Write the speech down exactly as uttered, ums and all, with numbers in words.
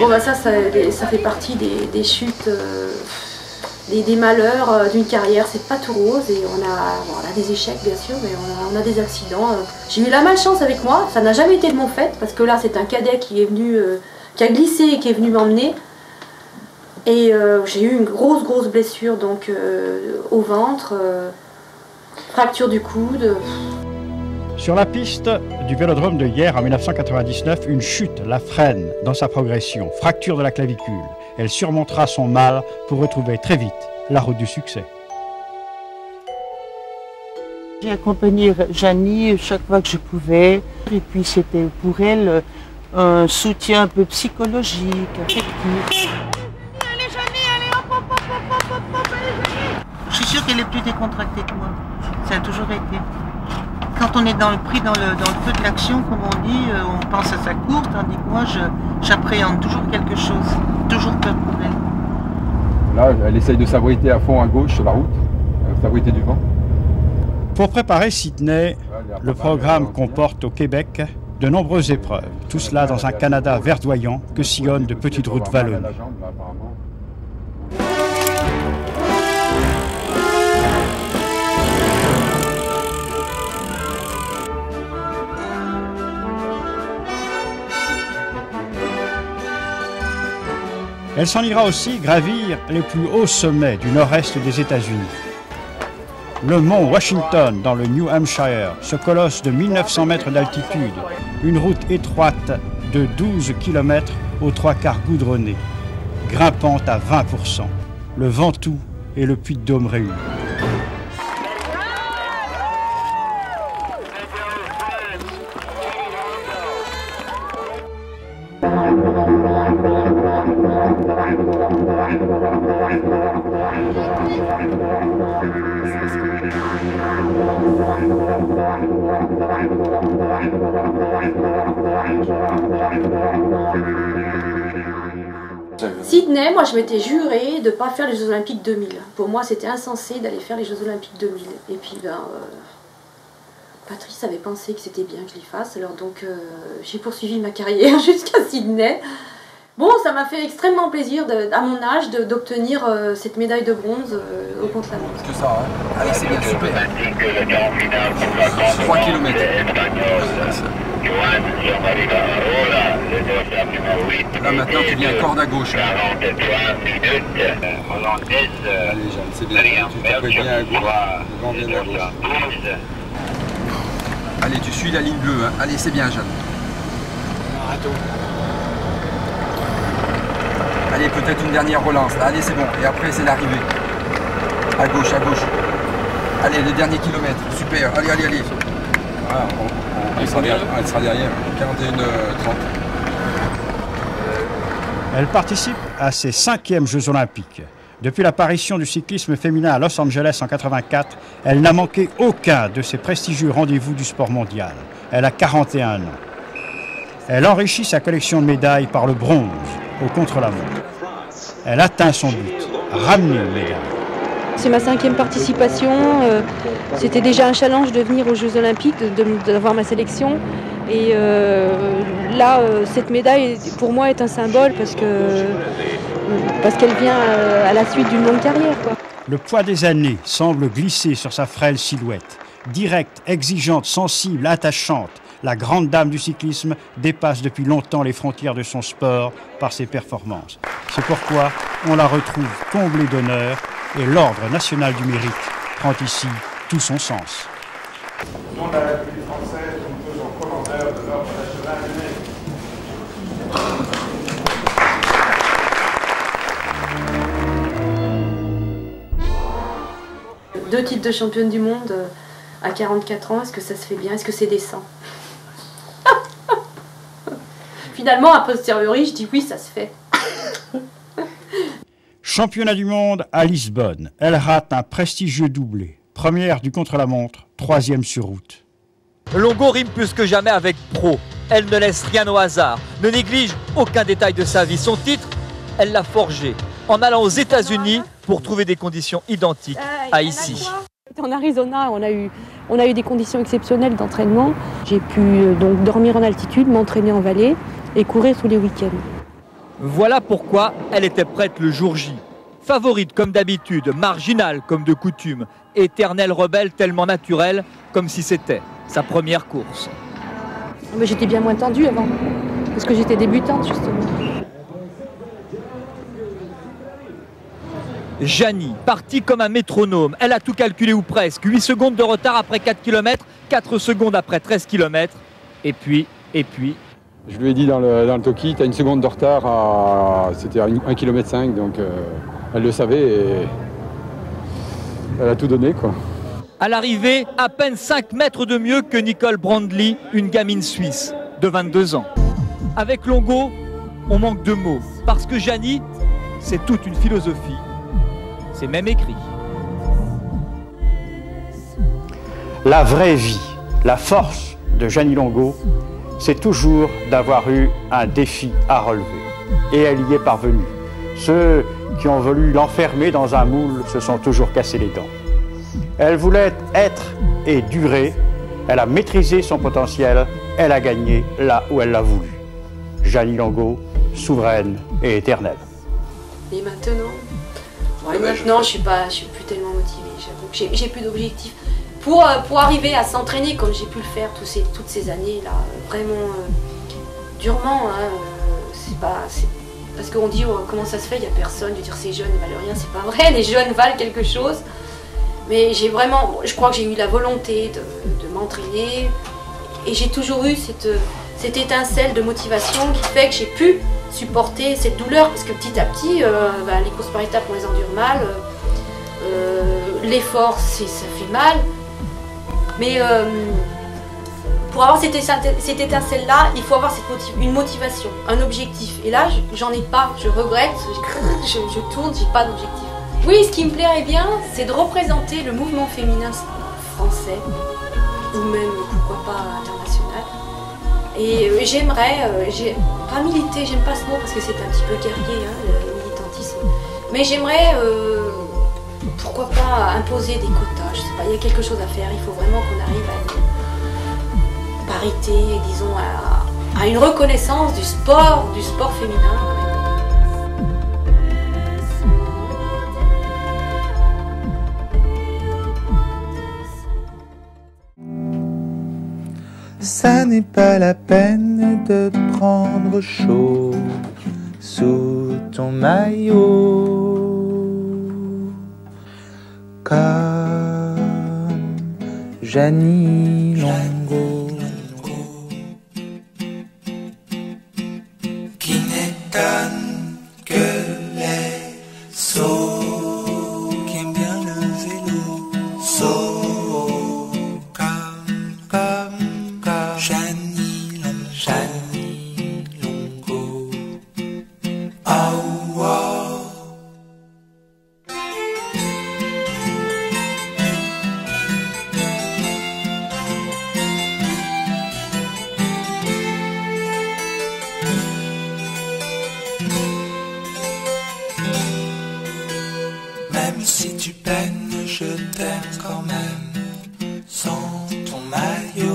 Bon bah ça, ça, ça fait partie des, des chutes, euh, des, des malheurs euh, d'une carrière. C'est pas tout rose et on a, bon, on a des échecs bien sûr, mais on a, on a des accidents. J'ai eu la malchance avec moi, ça n'a jamais été de mon fait, parce que là c'est un cadet qui est venu, euh, qui a glissé et qui est venu m'emmener. Et euh, j'ai eu une grosse grosse blessure donc euh, au ventre, euh, fracture du coude. Sur la piste du Vélodrome de Hyères en mille neuf cent quatre-vingt-dix-neuf, une chute la freine dans sa progression, fracture de la clavicule. Elle surmontera son mal pour retrouver très vite la route du succès. J'ai accompagné Janie chaque fois que je pouvais, et puis c'était pour elle un soutien un peu psychologique, affectif. Allez Janie, allez hop hop hop hop hop hop, allez Janie. Je suis sûre qu'elle est plus décontractée que moi, ça a toujours été. Quand on est dans le pris dans le, dans le feu de l'action, comme on dit, on pense à sa course, tandis que moi j'appréhende toujours quelque chose, toujours peur pour elle. Là, elle essaye de s'abriter à fond à gauche sur la route, s'abriter du vent. Pour préparer Sydney, le programme comporte au Québec de nombreuses épreuves, tout cela dans un Canada verdoyant que sillonnent de petites routes vallonnées. Elle s'en ira aussi gravir les plus hauts sommets du nord-est des États-Unis. Le mont Washington dans le New Hampshire, ce colosse de mille neuf cents mètres d'altitude, une route étroite de douze kilomètres aux trois quarts goudronnée, grimpante à vingt pour cent, le Ventoux et le Puy-de-Dôme réunis. Sydney, moi je m'étais juré de ne pas faire les Jeux Olympiques deux mille. Pour moi c'était insensé d'aller faire les Jeux Olympiques deux mille. Et puis ben, euh, Patrice avait pensé que c'était bien que je l'y fasse, alors donc euh, j'ai poursuivi ma carrière jusqu'à Sydney. Bon, ça m'a fait extrêmement plaisir de, à mon âge d'obtenir euh, cette médaille de bronze euh, au contre-la-montre. Que ça, hein. Allez, c'est bien, super. trois kilomètres. Là maintenant tu viens corde à gauche. Allez Jeanne, c'est bien. Tu tapes bien à gauche. Le vent vient à gauche. Allez, tu suis la ligne bleue. Hein. Allez, c'est bien Jeanne. Allez, peut-être une dernière relance. Allez, c'est bon. Et après, c'est l'arrivée. À gauche, à gauche. Allez, le dernier kilomètre. Super. Allez, allez, allez. Ah, on, on, elle, sera derrière, elle sera derrière. quarante et une trente. Elle participe à ses cinquièmes Jeux Olympiques. Depuis l'apparition du cyclisme féminin à Los Angeles en quatre-vingt-quatre, elle n'a manqué aucun de ces prestigieux rendez-vous du sport mondial. Elle a quarante et un ans. Elle enrichit sa collection de médailles par le bronze au contre-la-montre. Elle atteint son but, ramener une médaille. C'est ma cinquième participation. Euh, C'était déjà un challenge de venir aux Jeux Olympiques, d'avoir ma sélection. Et euh, là, euh, cette médaille, pour moi, est un symbole parce que parce qu'elle vient euh, à la suite d'une longue carrière, quoi. Le poids des années semble glisser sur sa frêle silhouette. Directe, exigeante, sensible, attachante, la grande dame du cyclisme dépasse depuis longtemps les frontières de son sport par ses performances. C'est pourquoi on la retrouve comblée d'honneur et l'Ordre national du mérite prend ici tout son sens. Au nom de la République française, nous faisons commandeur de l'Ordre national du mérite. Deux titres de championne du monde à quarante-quatre ans, est-ce que ça se fait bien? Est-ce que c'est décent? Finalement, a posteriori, je dis oui, ça se fait. Championnat du monde à Lisbonne, elle rate un prestigieux doublé. Première du contre-la-montre, troisième sur route. Longo rime plus que jamais avec pro. Elle ne laisse rien au hasard, ne néglige aucun détail de sa vie. Son titre, elle l'a forgé en allant aux États-Unis pour trouver des conditions identiques à ici. En Arizona, on a eu, on a eu des conditions exceptionnelles d'entraînement. J'ai pu euh, donc dormir en altitude, m'entraîner en vallée et courir tous les week-ends. Voilà pourquoi elle était prête le jour J. Favorite comme d'habitude, marginale comme de coutume, éternelle rebelle tellement naturelle comme si c'était sa première course. Mais j'étais bien moins tendue avant, parce que j'étais débutante justement. Janie, partie comme un métronome, elle a tout calculé ou presque. huit secondes de retard après quatre kilomètres, quatre secondes après treize kilomètres. Et puis, et puis... Je lui ai dit dans le, dans le talkie, tu as une seconde de retard, à... c'était à un kilomètre cinq, donc euh, elle le savait et elle a tout donné, quoi. À l'arrivée, à peine cinq mètres de mieux que Nicole Brandly, une gamine suisse de vingt-deux ans. Avec Longo, on manque de mots, parce que Janie, c'est toute une philosophie. C'est même écrit. La vraie vie, la force de Janie Longo, c'est toujours d'avoir eu un défi à relever. Et elle y est parvenue. Ceux qui ont voulu l'enfermer dans un moule se sont toujours cassés les dents. Elle voulait être et durer. Elle a maîtrisé son potentiel. Elle a gagné là où elle l'a voulu. Janie Longo, souveraine et éternelle. Et maintenant ouais, Maintenant, je suis pas, je suis plus tellement motivée. J'avoue que j'ai plus d'objectifs. Pour, euh, pour arriver à s'entraîner comme j'ai pu le faire tous ces, toutes ces années-là, vraiment euh, durement, hein, euh, c'est pas... Parce qu'on dit oh, comment ça se fait, il n'y a personne, de dire ces jeunes ne valent rien, c'est pas vrai, les jeunes valent quelque chose. Mais j'ai vraiment, je crois que j'ai eu la volonté de, de m'entraîner et j'ai toujours eu cette, cette étincelle de motivation qui fait que j'ai pu supporter cette douleur parce que petit à petit, euh, bah, les courses par étapes on les endure mal, euh, l'effort ça fait mal. Mais euh, pour avoir cette, cette étincelle-là, il faut avoir cette motiv une motivation, un objectif. Et là, j'en ai pas, je regrette, je, je tourne, j'ai pas d'objectif. Oui, ce qui me plairait bien, c'est de représenter le mouvement féminin français, ou même, pourquoi pas, international. Et euh, j'aimerais, euh, pas militer, j'aime pas ce mot parce que c'est un petit peu guerrier, hein, le militantisme. Mais j'aimerais... Euh, pourquoi pas imposer des quotas, je sais pas, il y a quelque chose à faire, il faut vraiment qu'on arrive à une parité, disons, à, à une reconnaissance du sport, du sport féminin. Ça n'est pas la peine de prendre chaud sous ton maillot. Comme Janie Longo, qui n'étonne que les sots, qui aiment bien le vélo, sots, comme, comme, comme Janie Longo, Janie Longo, oh, oh. Même si tu peines, je t'aime quand même, sans ton maillot.